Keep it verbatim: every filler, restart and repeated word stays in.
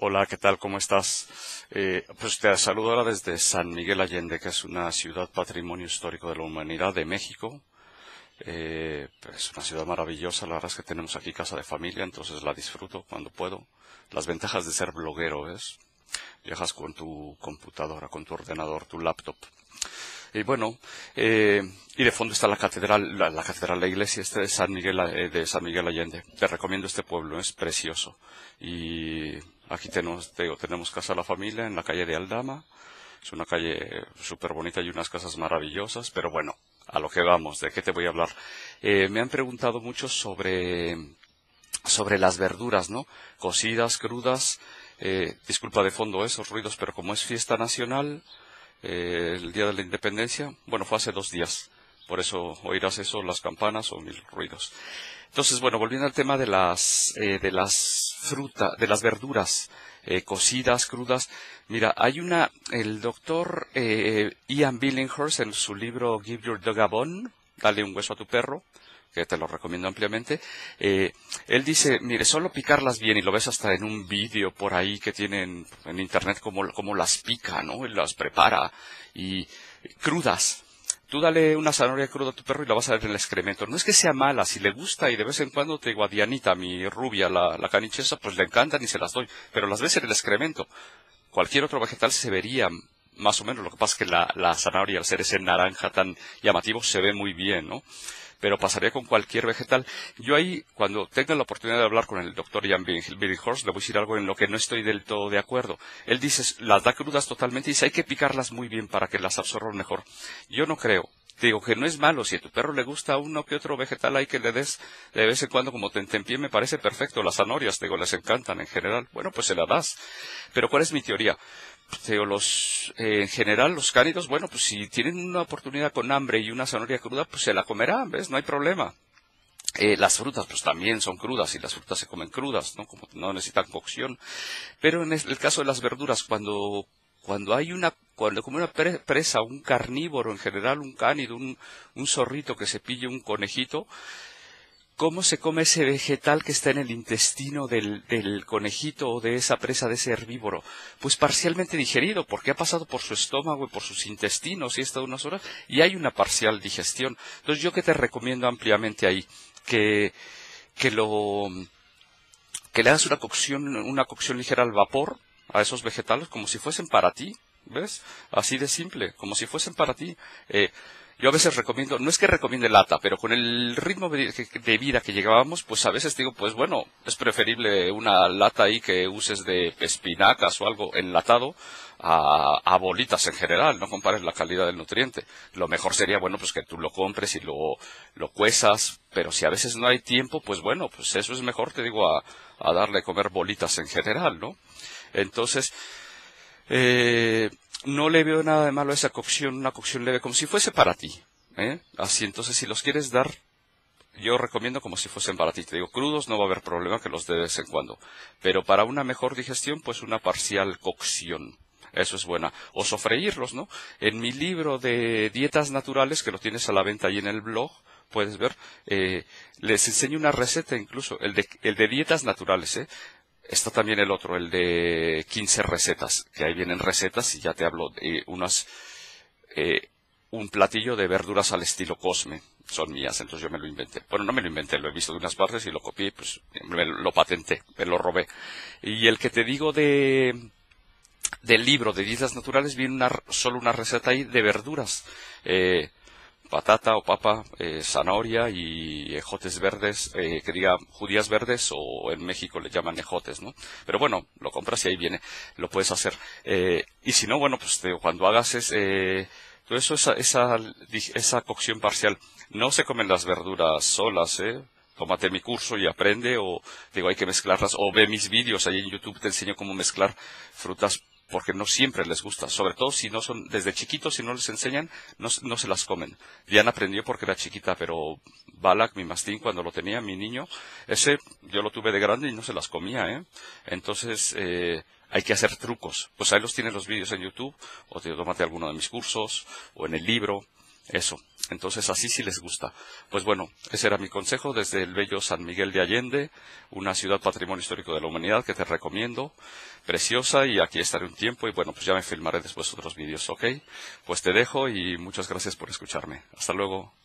Hola, ¿qué tal? ¿Cómo estás? Eh, pues te saludo ahora desde San Miguel Allende, que es una ciudad patrimonio histórico de la humanidad de México. Eh, es una ciudad maravillosa, la verdad es que tenemos aquí casa de familia, entonces la disfruto cuando puedo. Las ventajas de ser bloguero, ¿ves? Viajas con tu computadora, con tu ordenador, tu laptop. Y bueno, eh, y de fondo está la catedral, la, la catedral, la iglesia este de San Miguel, eh, de San Miguel Allende. Te recomiendo este pueblo, es precioso. Y aquí tenemos, te digo, tenemos casa de la familia en la calle de Aldama. Es una calle súper bonita y unas casas maravillosas, pero bueno, a lo que vamos, ¿de qué te voy a hablar? Eh, me han preguntado mucho sobre, sobre las verduras, ¿no? Cocidas, crudas, eh, disculpa de fondo esos ruidos, pero como es fiesta nacional, eh, el día de la independencia, bueno, fue hace dos días, por eso oirás eso, las campanas o mil ruidos. Entonces, bueno, volviendo al tema de las, eh, de las frutas, de las verduras, eh, cocidas, crudas. Mira, hay una, el doctor eh, Ian Billinghurst en su libro Give Your Dog a Bone, dale un hueso a tu perro, que te lo recomiendo ampliamente, eh, él dice, mire, solo picarlas bien, y lo ves hasta en un vídeo por ahí que tienen en internet, como, como las pica, ¿no? Y las prepara, y crudas. Tú dale una zanahoria cruda a tu perro y la vas a ver en el excremento. No es que sea mala, si le gusta, y de vez en cuando te digo a Dianita, mi rubia, la, la canichesa, pues le encantan y se las doy, pero las ves en el excremento. Cualquier otro vegetal se vería más o menos, lo que pasa es que la, la zanahoria, al ser ese naranja tan llamativo, se ve muy bien, ¿no? Pero pasaría con cualquier vegetal. Yo ahí, cuando tenga la oportunidad de hablar con el doctor Ian Billinghurst, le voy a decir algo en lo que no estoy del todo de acuerdo. Él dice, las da crudas totalmente, y dice, hay que picarlas muy bien para que las absorban mejor. Yo no creo. Te digo que no es malo, si a tu perro le gusta uno que otro vegetal hay que le des de vez en cuando como tentempié, me parece perfecto. Las zanahorias, te digo, les encantan en general. Bueno, pues se las das. Pero ¿cuál es mi teoría? Te digo, los, eh, en general, los cánidos, bueno, pues si tienen una oportunidad con hambre y una zanahoria cruda, pues se la comerán, ¿ves? No hay problema. Eh, las frutas, pues también son crudas, y las frutas se comen crudas, ¿no? Como no necesitan cocción. Pero en el caso de las verduras, cuando Cuando hay una, cuando como una presa, un carnívoro en general, un cánido, un, un zorrito que se pille un conejito, ¿cómo se come ese vegetal que está en el intestino del, del conejito o de esa presa, de ese herbívoro? Pues parcialmente digerido, porque ha pasado por su estómago y por sus intestinos y ha estado unas horas, y hay una parcial digestión. Entonces, ¿yo qué te recomiendo ampliamente ahí? Que, que lo, que le hagas una cocción, una cocción ligera al vapor a esos vegetales, como si fuesen para ti, ¿ves? Así de simple, como si fuesen para ti. Eh, yo a veces recomiendo, no es que recomiende lata, pero con el ritmo de, de vida que llegábamos, pues a veces digo, pues bueno, es preferible una lata ahí que uses de espinacas o algo enlatado a, a bolitas en general, no compares la calidad del nutriente. Lo mejor sería, bueno, pues que tú lo compres y lo, lo cuezas, pero si a veces no hay tiempo, pues bueno, pues eso es mejor, te digo, a, a darle a comer bolitas en general, ¿no? Entonces, eh, no le veo nada de malo a esa cocción, una cocción leve, como si fuese para ti, ¿eh? Así, entonces, si los quieres dar, yo recomiendo como si fuesen para ti. Te digo, crudos no va a haber problema, que los de vez en cuando. Pero para una mejor digestión, pues una parcial cocción. Eso es buena. O sofreírlos, ¿no? En mi libro de dietas naturales, que lo tienes a la venta ahí en el blog, puedes ver, eh, les enseño una receta incluso, el de, el de dietas naturales, ¿eh? Está también el otro, el de quince recetas, que ahí vienen recetas y ya te hablo de unas, eh, un platillo de verduras al estilo Cosme. Son mías, entonces yo me lo inventé. Bueno, no me lo inventé, lo he visto de unas partes y lo copié, pues me lo patenté, me lo robé. Y el que te digo de, del libro de dietas naturales, viene una, solo una receta ahí de verduras. Eh, patata o papa, eh, zanahoria y ejotes verdes, eh, que diga judías verdes, o en México le llaman ejotes, ¿no? Pero bueno, lo compras y ahí viene, lo puedes hacer. Eh, y si no, bueno, pues te, cuando hagas es, eh, todo eso, esa, esa, esa cocción parcial, no se comen las verduras solas, ¿eh? Tómate mi curso y aprende, o digo, hay que mezclarlas, o ve mis vídeos, ahí en YouTube te enseño cómo mezclar frutas, porque no siempre les gusta, sobre todo si no son, desde chiquitos, si no les enseñan, no, no se las comen. Diana aprendió porque era chiquita, pero Balak, mi mastín, cuando lo tenía, mi niño, ese yo lo tuve de grande y no se las comía, ¿eh? Entonces, eh, hay que hacer trucos. Pues ahí los tienes los vídeos en YouTube, o te tómate alguno de mis cursos, o en el libro. Eso. Entonces así sí les gusta. Pues bueno, ese era mi consejo desde el bello San Miguel de Allende, una ciudad patrimonio histórico de la humanidad que te recomiendo, preciosa, y aquí estaré un tiempo y bueno, pues ya me filmaré después otros vídeos, ¿ok? Pues te dejo y muchas gracias por escucharme. Hasta luego.